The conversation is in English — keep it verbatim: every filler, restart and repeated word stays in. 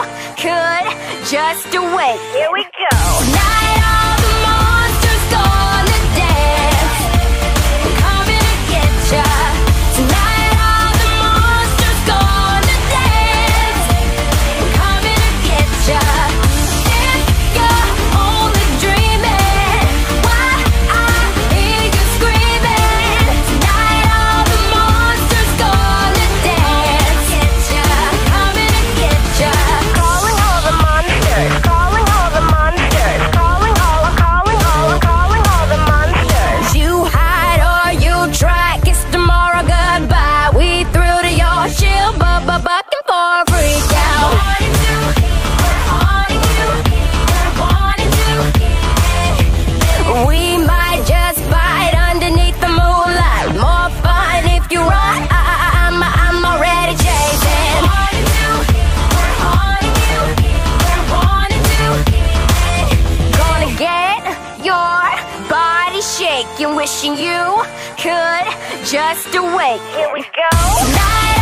could just wait. Here we go. Tonight all the monsters gonna dance. We're coming to get ya. Tonight all the monsters gonna dance. We're coming to get ya. If you're only dreaming, why I hear you screaming. Tonight all the monsters gonna dance. Get ya, coming to get ya. Calling all the monsters. Calling all the monsters. Calling all, calling all, calling all the monsters. You hide or you try, kiss tomorrow goodbye. We threw to your shield, but but bucking for a freak out. We might just bite underneath the moonlight. More fun if you run. I, I, I'm I'm already chasing. Gonna get your body shaking, wishing you could just wait. Here we go. Tonight